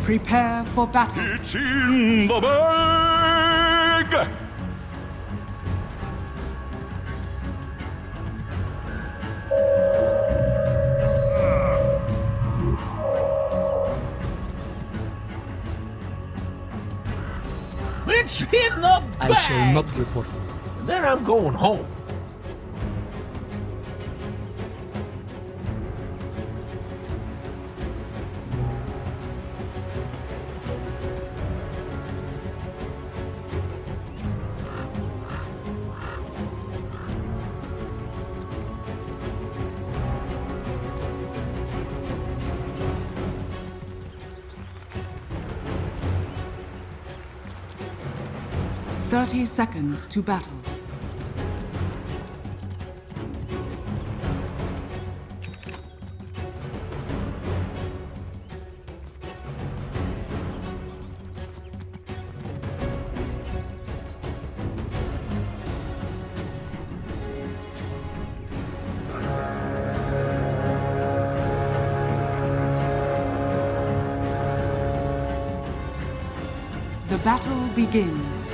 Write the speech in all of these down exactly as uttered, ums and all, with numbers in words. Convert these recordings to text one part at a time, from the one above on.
Prepare for battle. It's in the bag! It's in the bag! I shall not report. Then I'm going home. Thirty seconds to battle. The battle begins.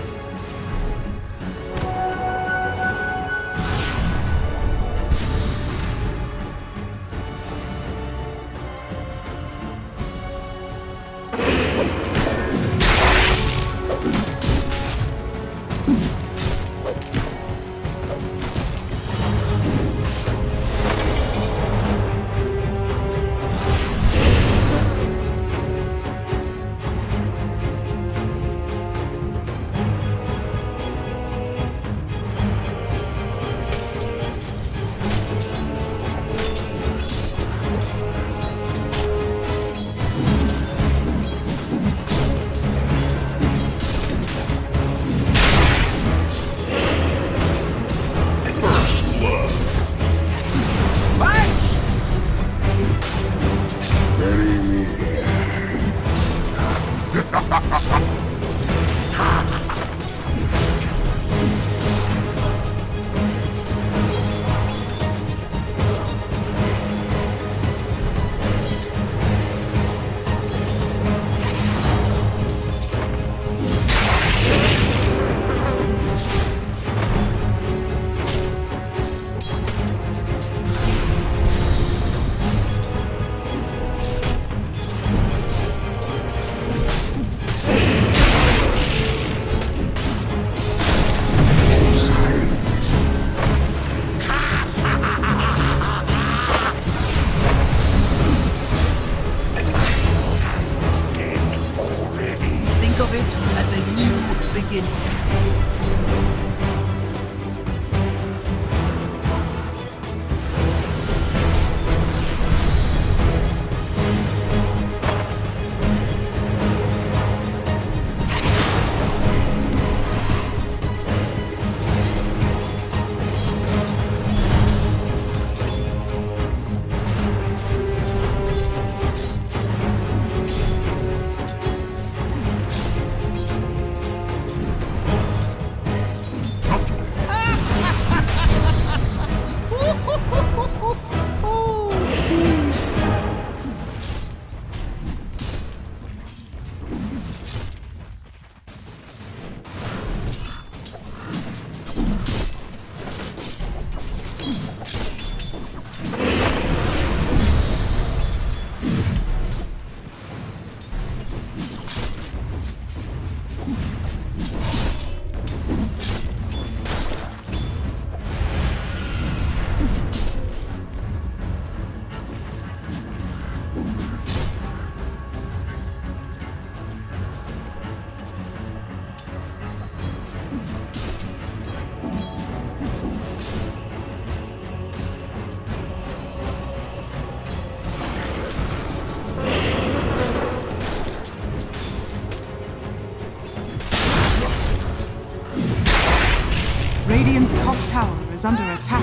Radiant's top tower is under attack.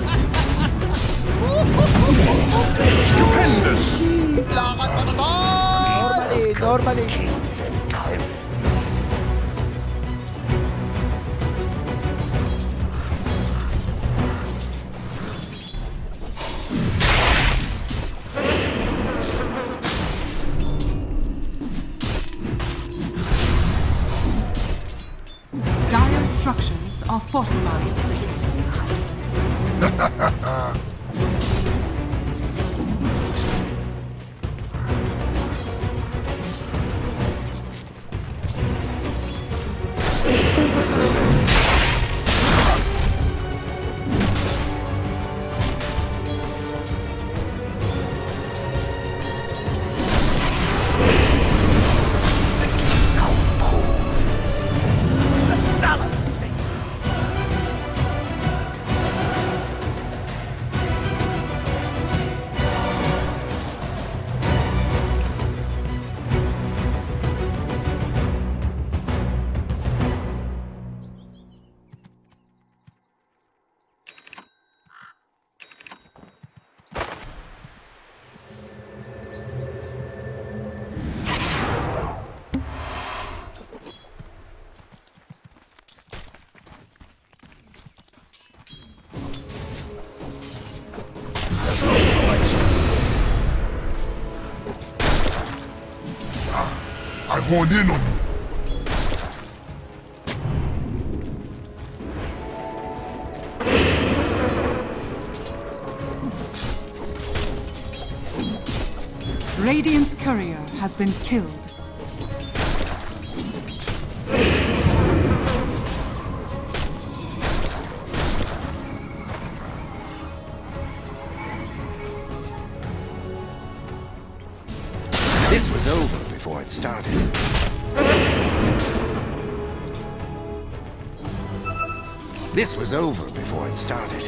Stupendous! Normally, normally. are fortified. I honed in on you. Radiant's courier has been killed. This was over before it started. This was over before it started.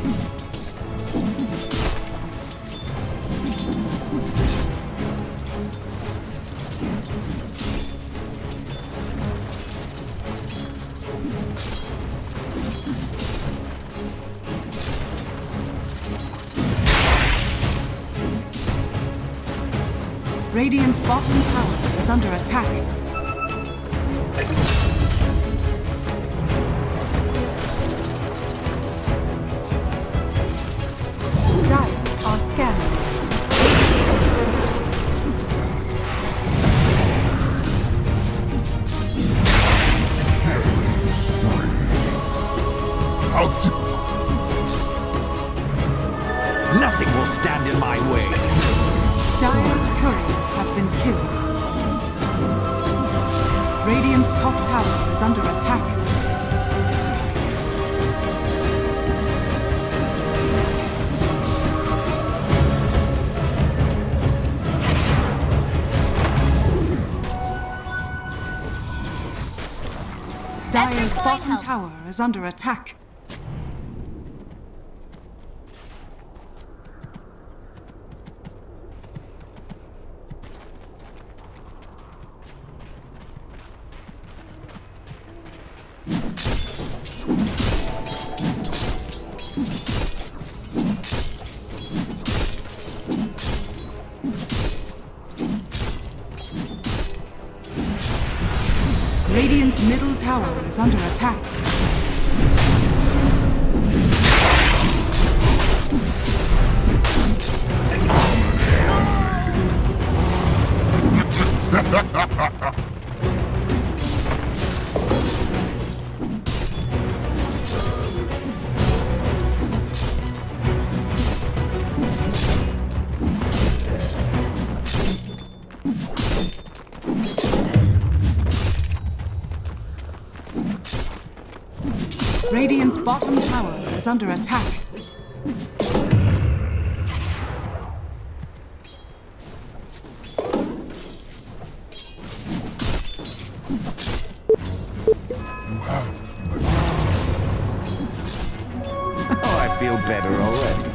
Radiant's bottom tower is under attack. Dire are scanning. How typical. Nothing will stand in my way. Dire's courier has been killed. Radiant's top tower is under attack. Dire's bottom helps. tower is under attack. Radiant's middle tower is under attack. Radiant's bottom tower is under attack. You have my Oh, I feel better already.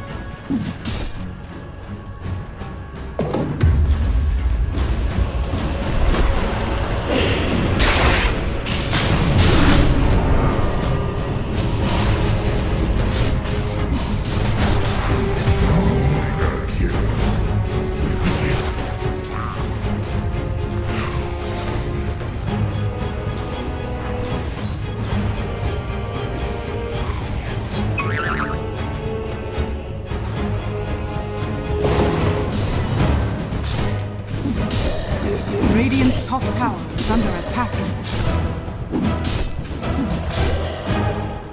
Radiant's top tower is under attack.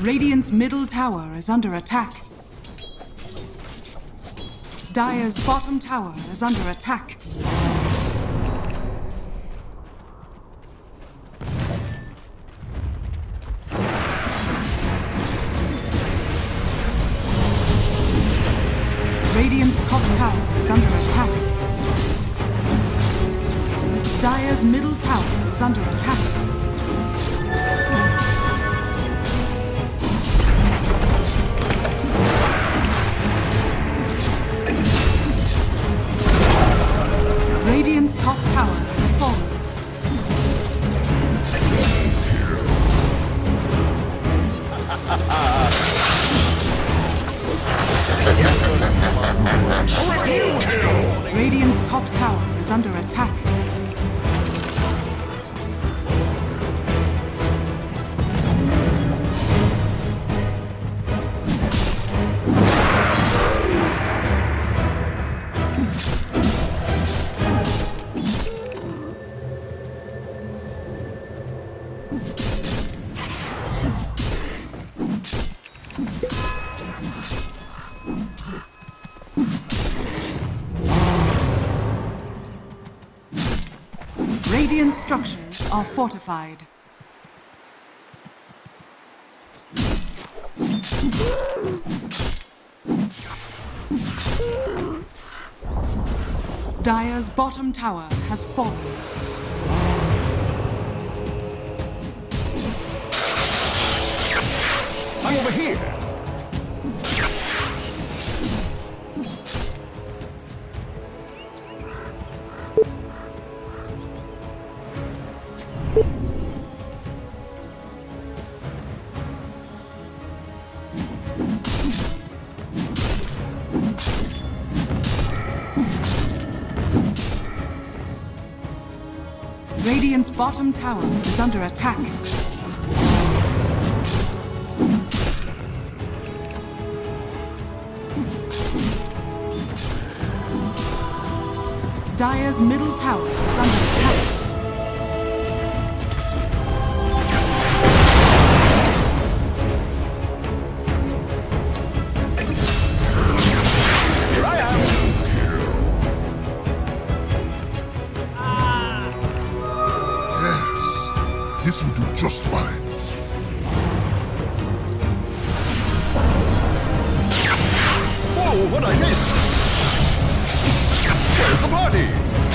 Radiant's middle tower is under attack. Dire's bottom tower is under attack. Radiant's top tower is under attack. Dire's middle tower is under attack. Radiant's top tower has fallen. Radiant's top tower is under attack. Radiant structures are fortified. Dire's bottom tower has fallen. I'm over here! Radiant's bottom tower is under attack. Dire's middle tower is under attack. This will do just fine. Whoa, what'd I miss? Where's the party?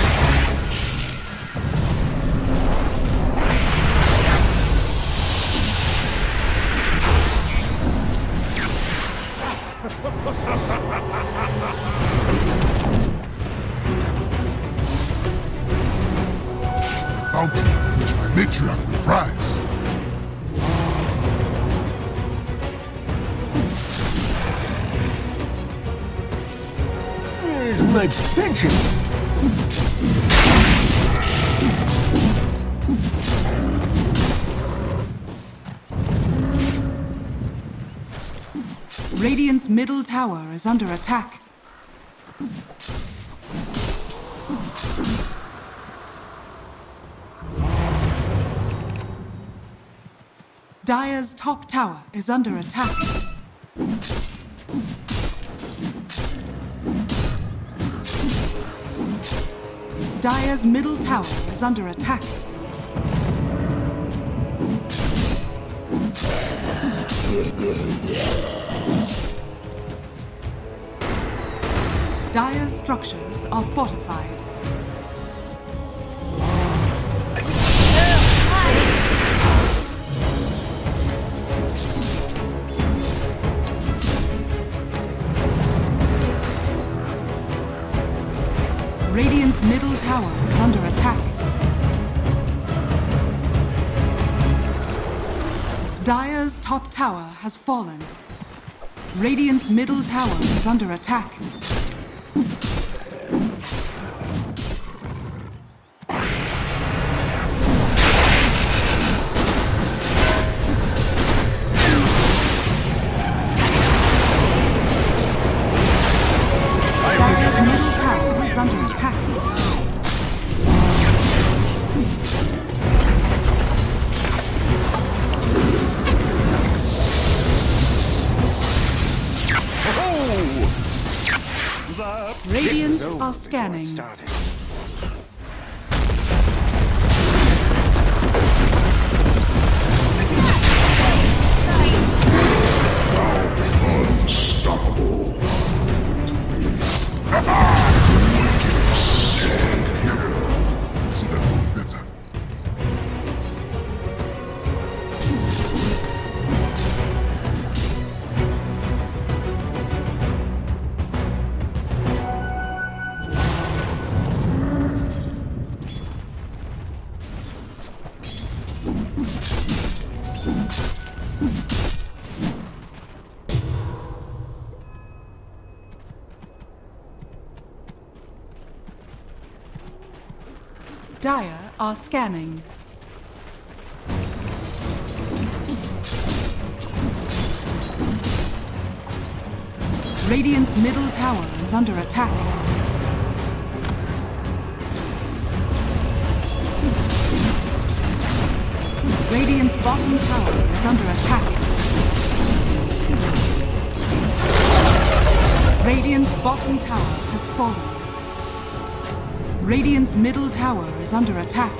Bounty, which my matriarch would prize. Where's my pension? Radiant's middle tower is under attack. Dire's top tower is under attack. Dire's middle tower is under attack. Dire's structures are fortified. Radiant's middle tower is under attack. Dire's top tower has fallen. Radiant's middle tower is under attack. Dire's middle tower is under attack. Radiant This was over are before it scanning. started. Should have known better. Dire are scanning. Radiant's middle tower is under attack. Radiant's bottom tower is under attack. Radiant's bottom tower has fallen. Radiant's middle tower is under attack.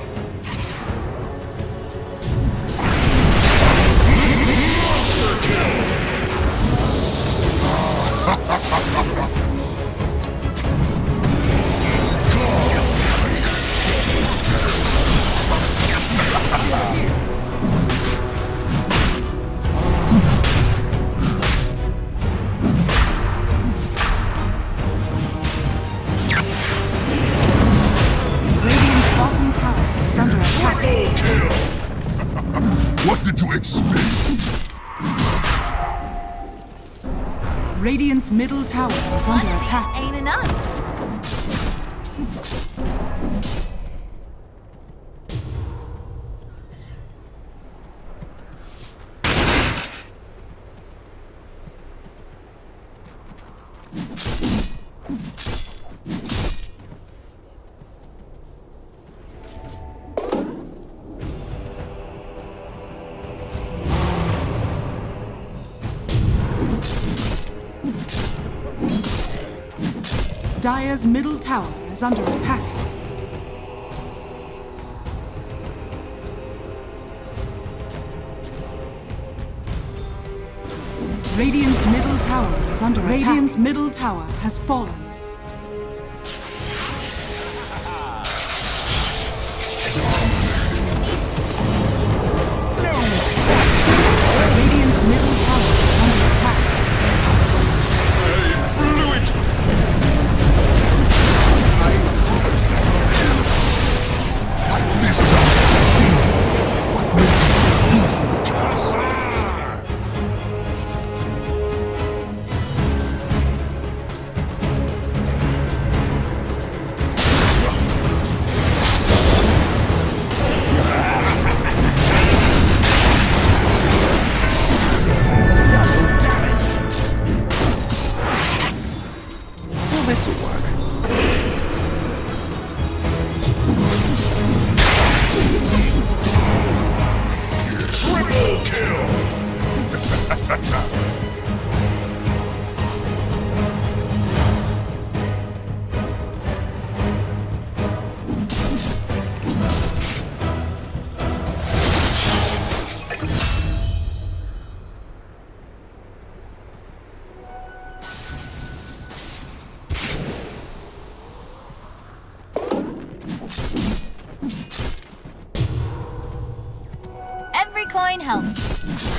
Radiant's bottom tower is under attack. What did you expect? Radiant's middle tower is under One attack. ain't enough. Dire's middle tower is under attack. Radiant's middle tower is under attack. Radiant's middle tower has fallen. Radiant's middle tower is under attack. This time, what made you use the chance? Well, this'll work. Triple kill! Every coin helps.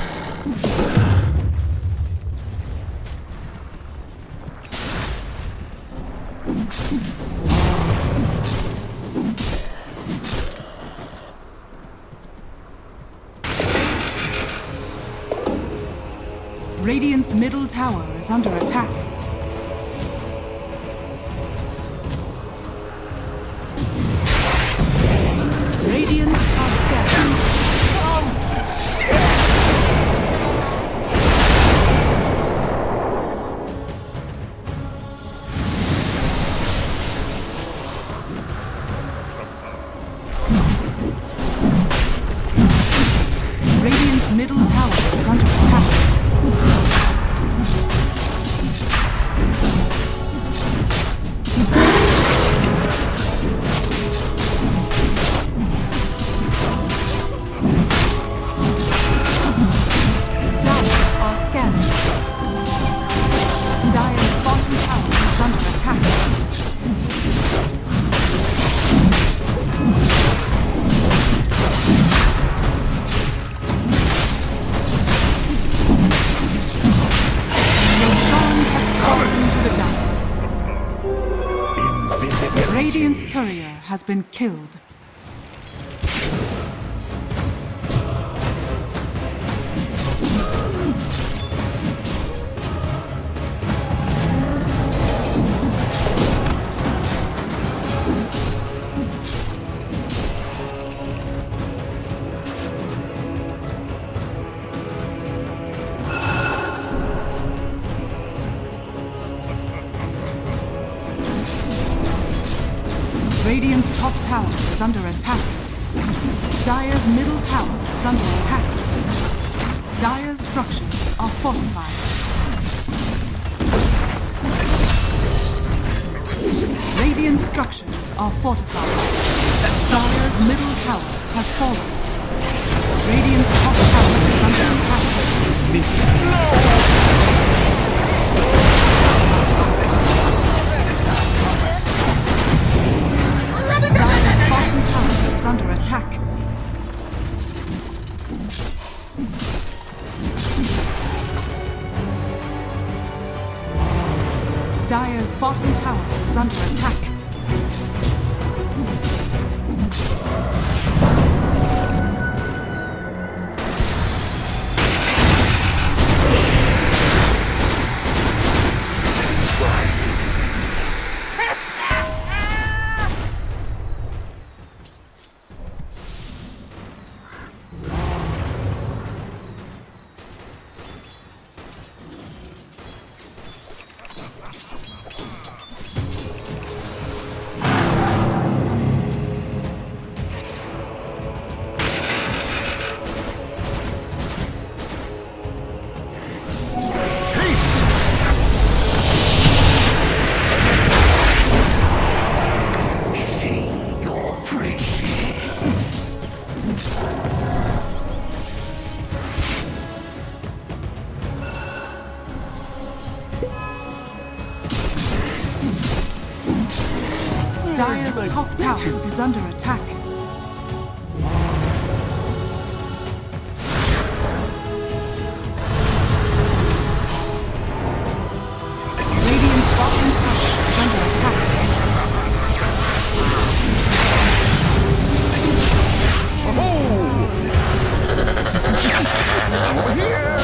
Radiant's middle tower is under attack. Radiant are scared. Radiant's middle tower is under attack. Dire's bottom tower is under attack. Roshan has fallen to the Dire. Invisibility. Radiant's courier has been killed. Radiant's top tower is under attack. Dire's middle tower is under attack. Dire's structures are fortified. Radiant structures are fortified. Dire's middle tower has fallen. Radiant's top tower is under attack. Dire's bottom tower is under attack. Dire's bottom tower is under attack. Dire's top tower is under attack. Radiant's bottom tower is under attack. Over here!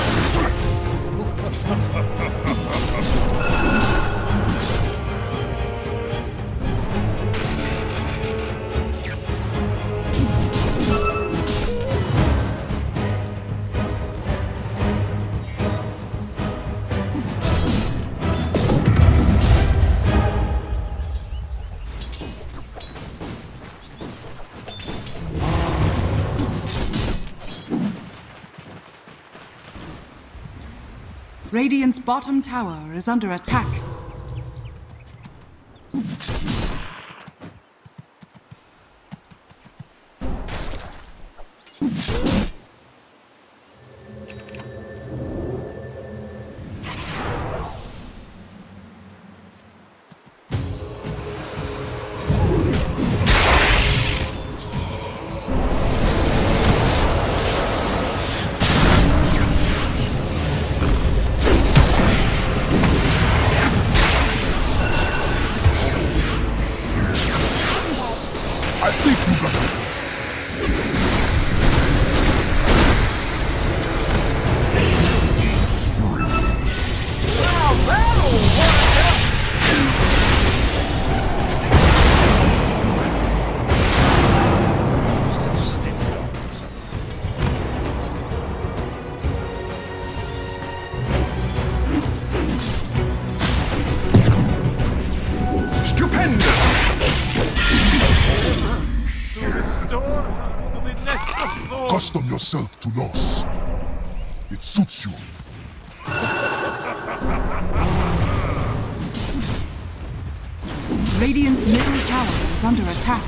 Radiant's bottom tower is under attack. I think you got it. Now that'll work out. Stupendous! To restore to the nest of thorns. Custom yourself to loss. It suits you. Radiant's middle tower is under attack.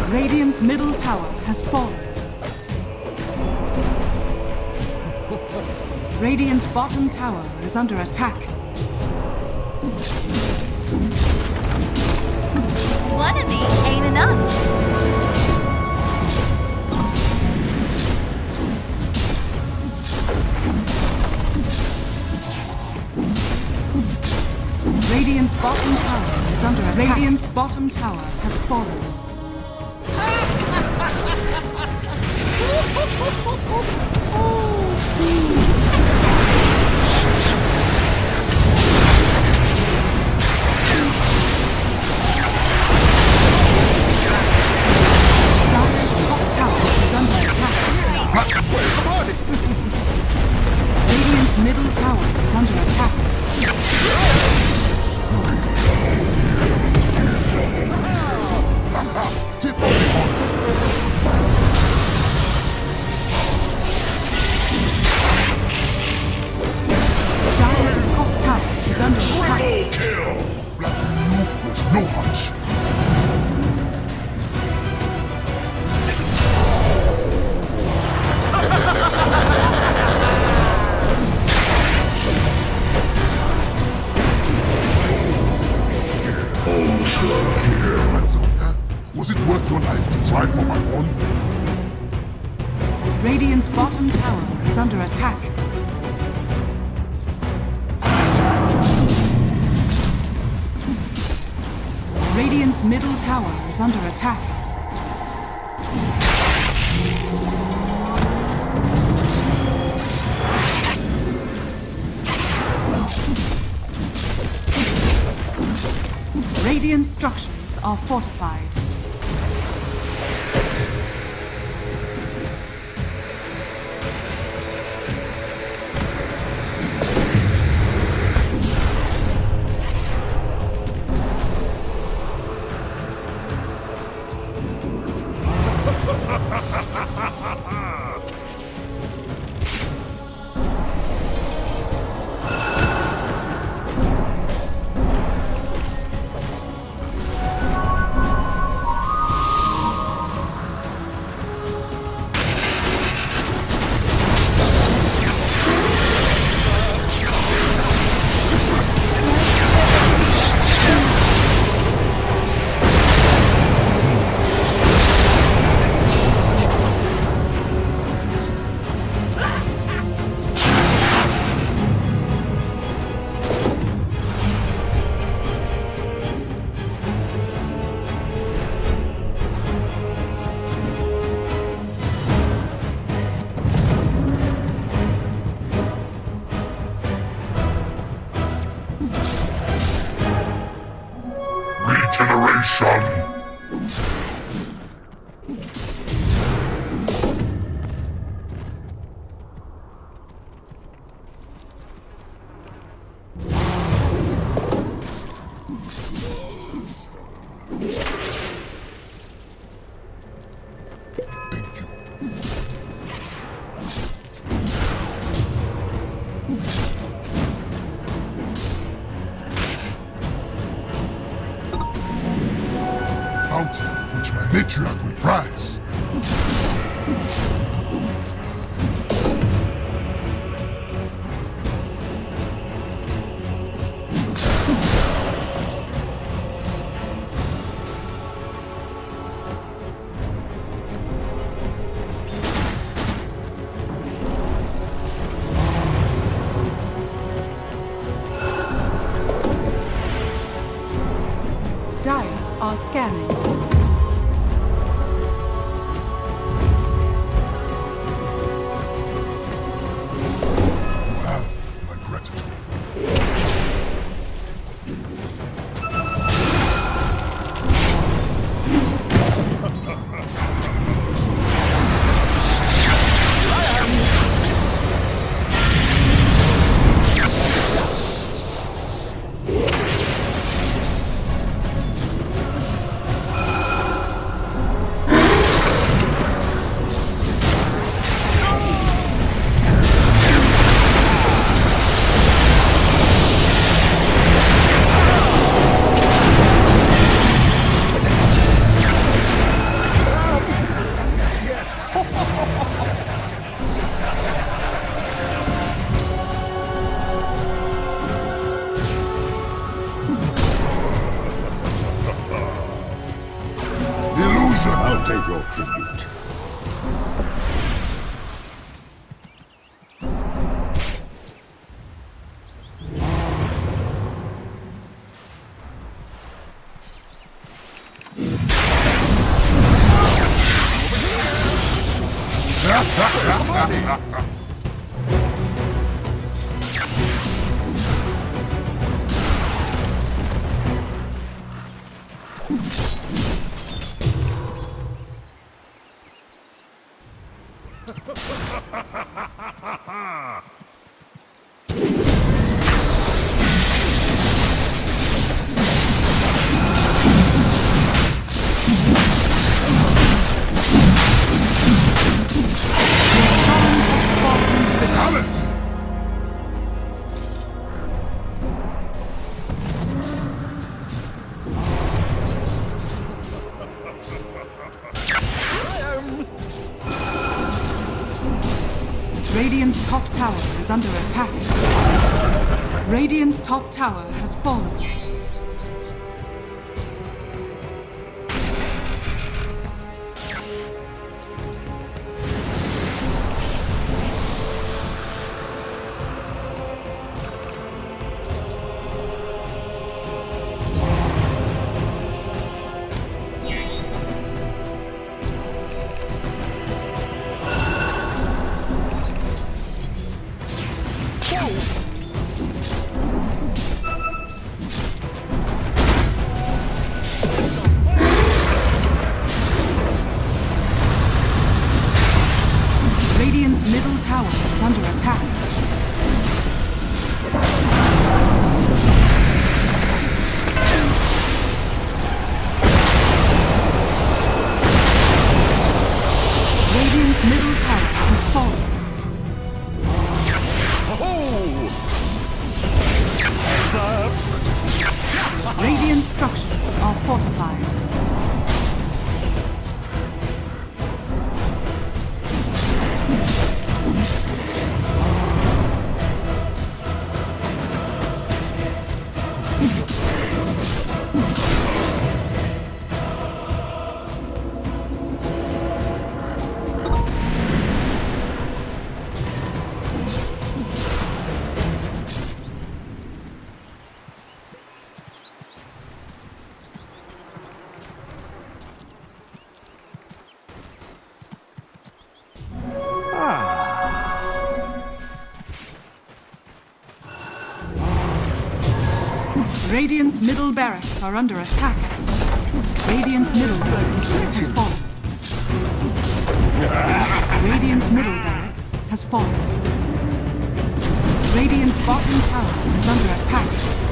Radiant's middle tower has fallen. Radiant's bottom tower is under attack. One of me ain't enough. Radiant's bottom tower is under attack. Radiant's bottom tower has fallen. Dire's top tower is under attack. Radiant's middle tower is under attack. Tip of the heart. Dire's top tower is under attack. Triple kill! Black Luke was no hunch. Was it worth your life to try for my one? Radiant's bottom tower is under attack. Radiant's middle tower is under attack. Radiant structures are fortified. Regeneration! Thank you. Mountain which my matriarch will prize. Dire are scanning. You have my gratitude. Pay your tribute. Radiant's top tower is under attack. Radiant's top tower has fallen. Radiant's middle tower is under attack. Radiant's middle tower has fallen. Radiant structures are fortified. Radiant's middle barracks are under attack. Radiant's middle barracks has fallen. Radiant's middle barracks has fallen. Radiant's bottom tower is under attack.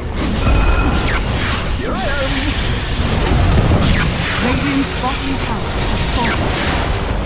Here I am! Radiant's bottom tower has fallen.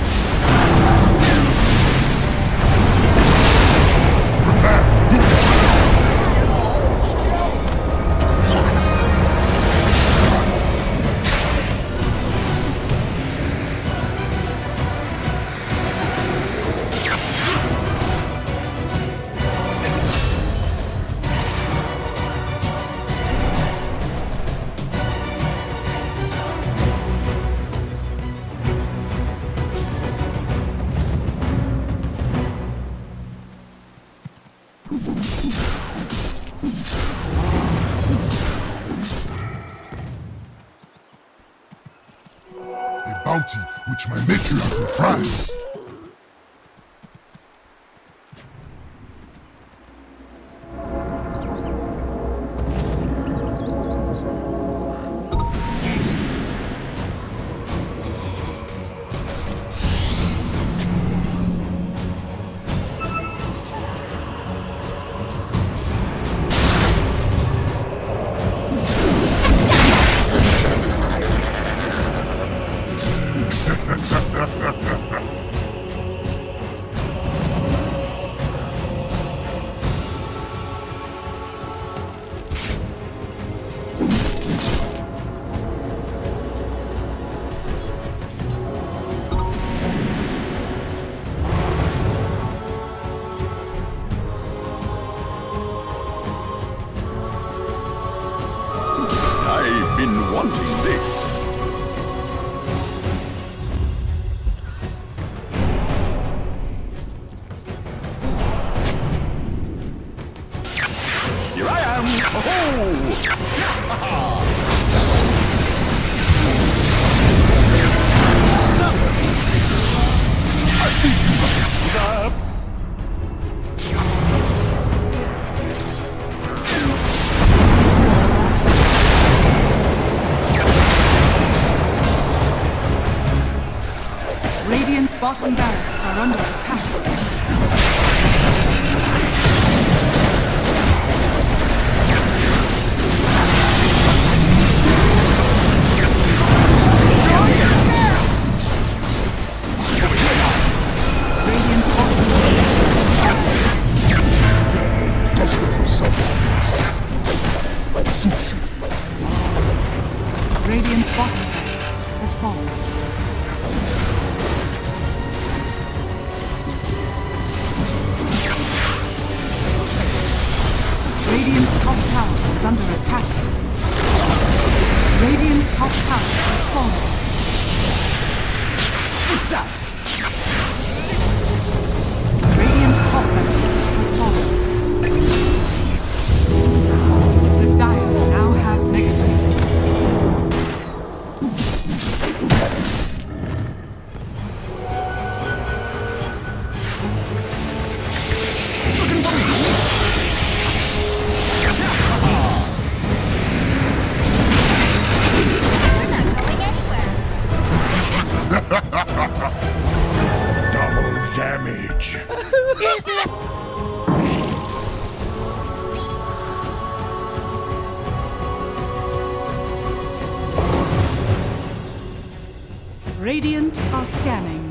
A bounty which my matriarch will prize. bottom barracks are under attack. Radiant's bottom Radiant's bottom barracks has fallen. Radiant's top tower is under attack. Radiant's top tower has fallen. Radiant's top barracks has fallen. The Dire now have mega creeps. Double damage. Radiant are scanning.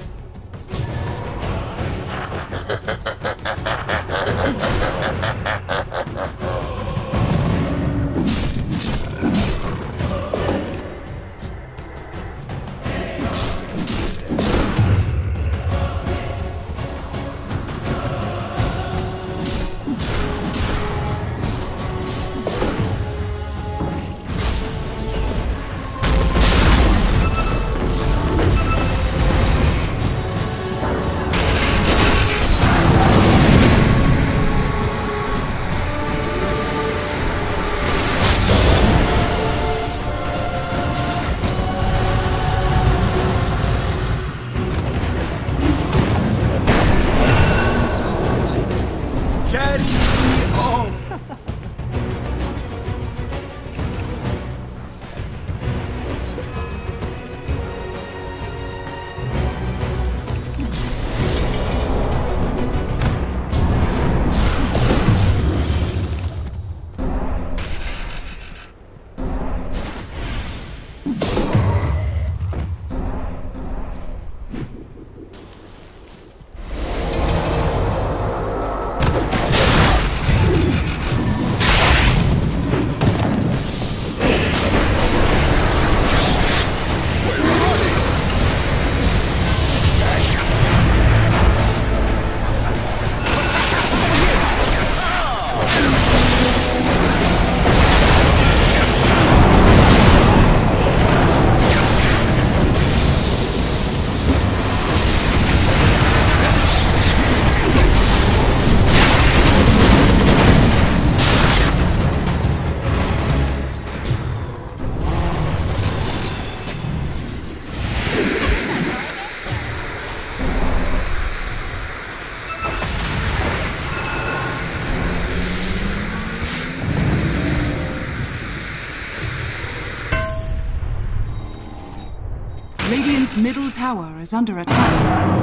Radiant's middle tower is under attack.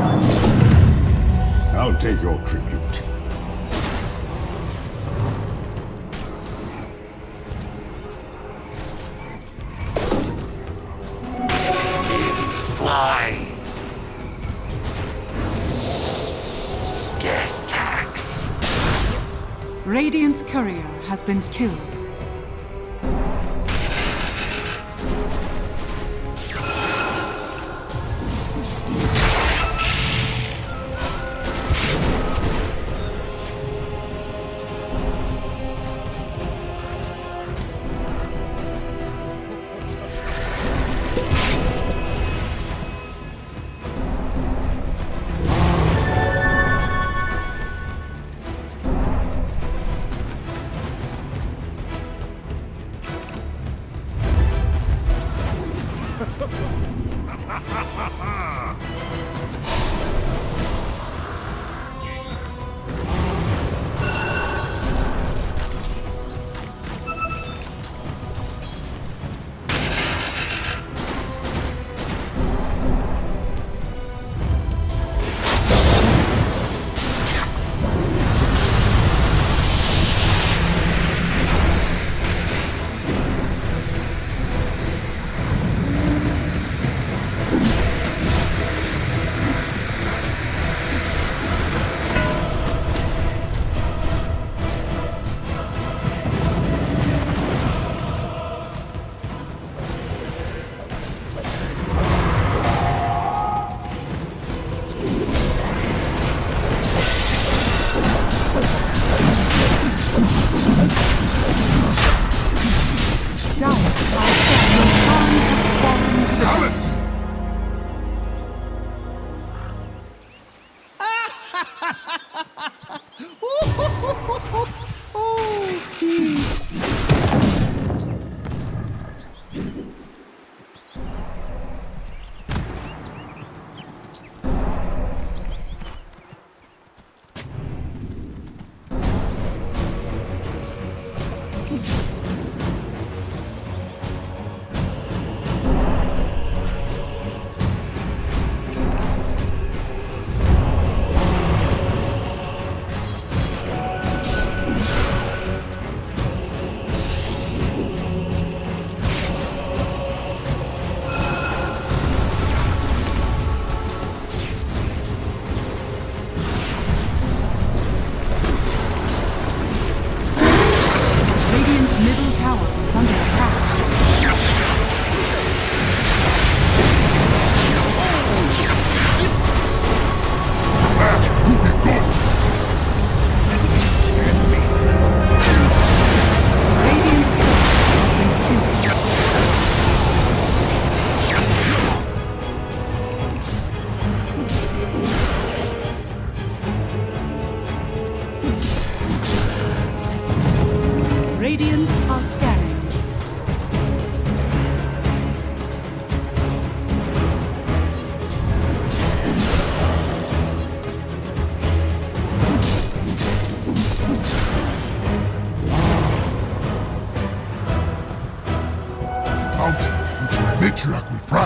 I'll take your tribute. Limbs fly. Death tax. Radiant's courier has been killed.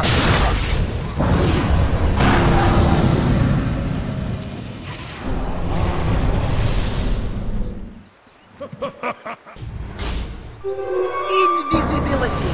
Invisibility!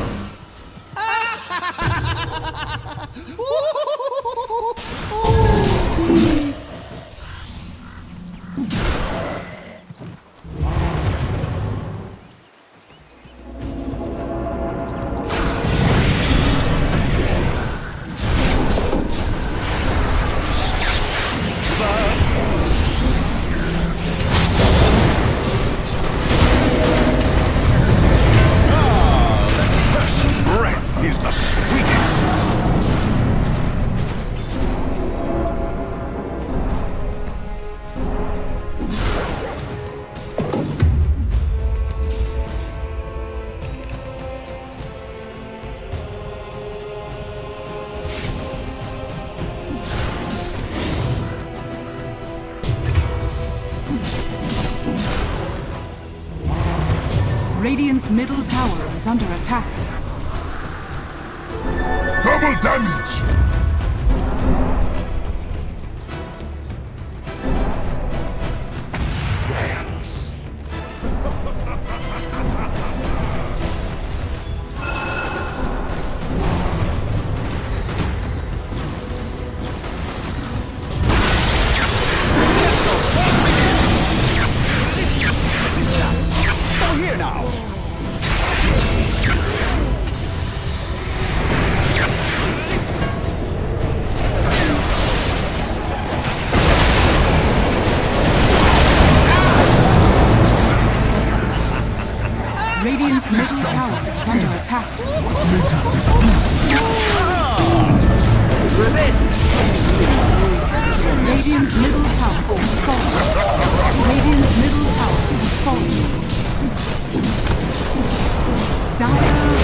Breath is the sweetest. Radiant's middle tower is under attack. Double damage! Over here now! Radiant's middle tower is under attack. Radiant's middle tower is falling. Radiant's middle tower is falling. Dire